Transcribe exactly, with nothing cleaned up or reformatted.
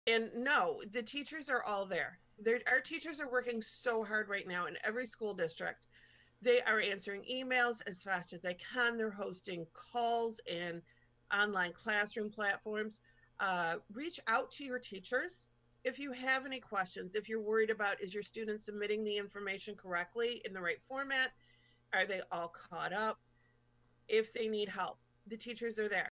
And no, the teachers are all there. They're, our teachers are working so hard right now in every school district. They are answering emails as fast as they can. They're hosting calls and online classroom platforms. Uh, reach out to your teachers if you have any questions. If you're worried about, is your student submitting the information correctly in the right format? Are they all caught up? If they need help, the teachers are there.